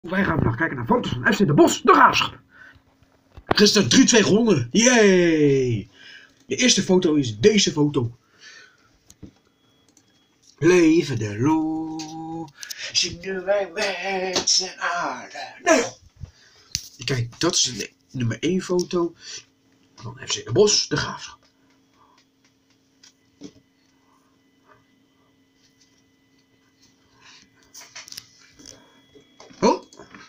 Wij gaan vandaag kijken naar foto's van FC Den Bosch, de Graafschap. Gisteren 3-2 gewonnen. Yay! De eerste foto is deze foto. Leven de loo, zingen wij met z'n allen. Nee! Kijk, dat is de nummer 1 foto van FC Den Bosch, de Graafschap. Oh.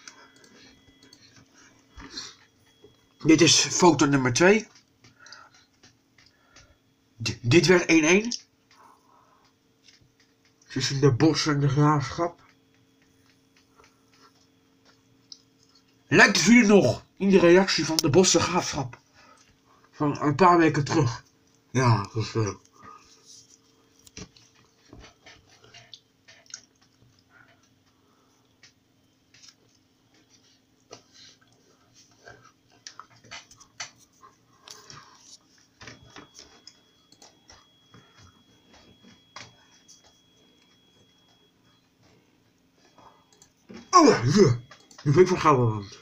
Dit is foto nummer 2. Dit werd 1-1. Tussen de Bosch en de Graafschap. Lijkt het jullie nog in de reactie van de Bosch de Graafschap? Van een paar weken terug. Ja, dat is wel. Oh ja, hier. Nu ben ik van Gelderland.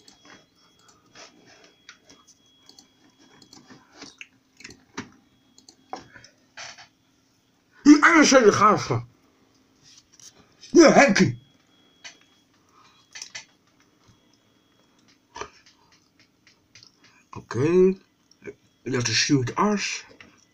Hier zijn de Graafschap. Ja, Henkie. Oké. Dat is Stuart Ars.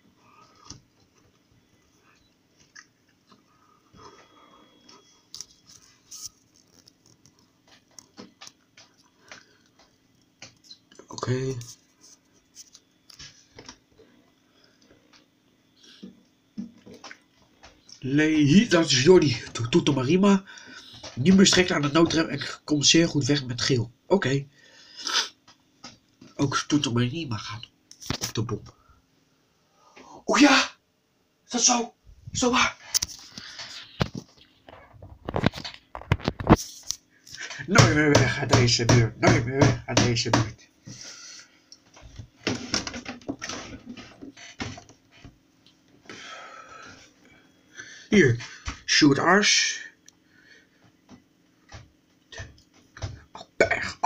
Oké. Nee, dat is Jordi Toetomarima. Niet meer strikt aan de noodrem en komt zeer goed weg met geel. Oké. Ook Toetomarima gaat op de bom. Oh ja! Is dat zo? Zo waar? Nooit meer weg uit deze buurt. Nooit meer weg uit deze buurt. Hier, Shoot Ars. Opberg.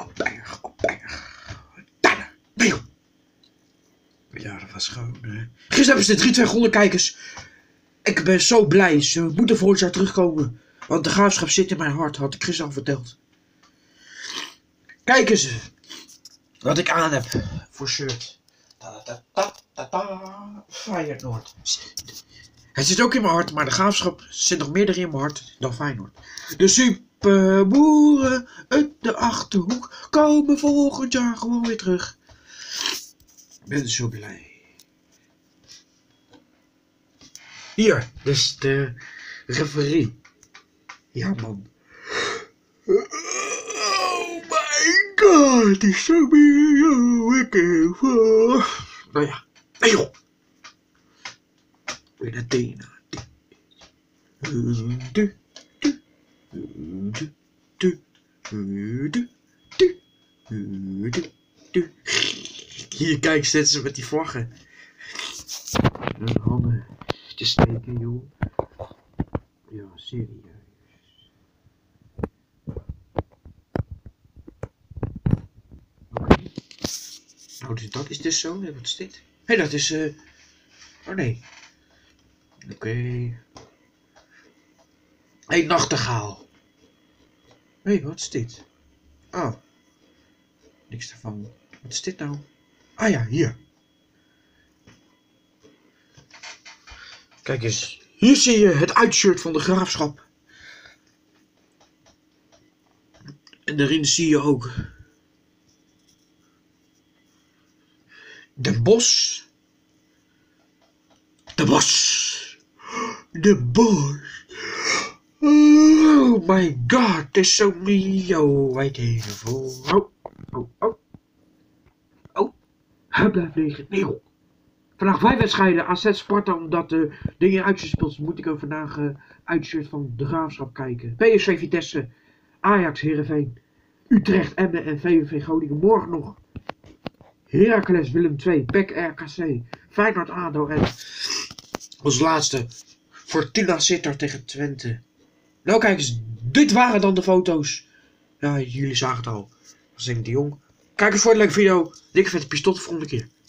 Daar, nee. Ja, dat was gewoon... Gisteren hebben ze de 3-2 gewonnen, kijkers. Ik ben zo blij. Ze moeten volgend jaar terugkomen. Want de Graafschap zit in mijn hart, had ik gisteren al verteld. Kijk eens wat ik aan heb voor shirt. Feyenoord. Het zit ook in mijn hart, maar de Graafschap zit nog meer in mijn hart dan Feyenoord. De superboeren uit de Achterhoek komen volgend jaar gewoon weer terug. Ik ben zo blij. Hier, dus de referee. Ja, man. Oh my god, het is zo weer voor. Nou ja, nee joh. Weer naar tenen. Hier, kijk, zetten ze met die vlaggen. En handen te steken, joh. Ja, serieus. Oké. Nou, dus dat is dus zo. Nee, wat is dit? Hé, dat is... Oh, nee. Oké. Hé, nachtegaal. Hé, wat is dit? Oh. Niks ervan. Wat is dit nou? Ah ja, hier. Kijk eens. Hier zie je het uitshirt van de Graafschap. En daarin zie je ook... Den Bosch. De Bosch. De Bosch. Oh my god, there's so many waiting for. Oh. Hij blijft liggen. Nee joh. Vandaag 5 wedstrijden. AZ Sparta, omdat de dingen uitgespeeld moet ik ook vandaag uitshirt van de Graafschap kijken. PSV Vitesse. Ajax Heerenveen. Utrecht Emmen en VVV Groningen. Morgen nog. Heracles Willem II. PEC RKC. Feyenoord ADO en als laatste Fortuna Sittard tegen Twente. Nou kijk eens, dit waren dan de foto's Ja, jullie zagen het al. Dat was Henk de Jong. Kijk eens voor de leuke video. Dikke vette pistool de volgende keer.